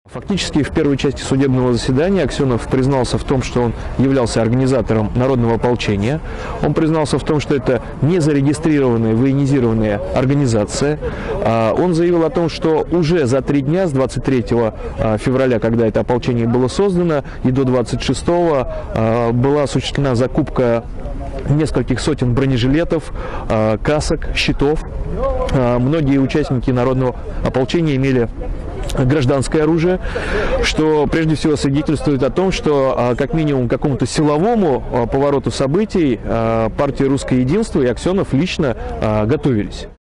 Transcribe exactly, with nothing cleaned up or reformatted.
Фактически в первой части судебного заседания Аксенов признался в том, что он являлся организатором народного ополчения. Он признался в том, что это не зарегистрированная военизированная организация. Он заявил о том, что уже за три дня, с двадцать третьего февраля, когда это ополчение было создано, и до двадцать шестого была осуществлена закупка нескольких сотен бронежилетов, касок, щитов. Многие участники народного ополчения имели гражданское оружие, что прежде всего свидетельствует о том, что как минимум к какому-то силовому повороту событий партия «Русское единство» и Аксенов лично готовились.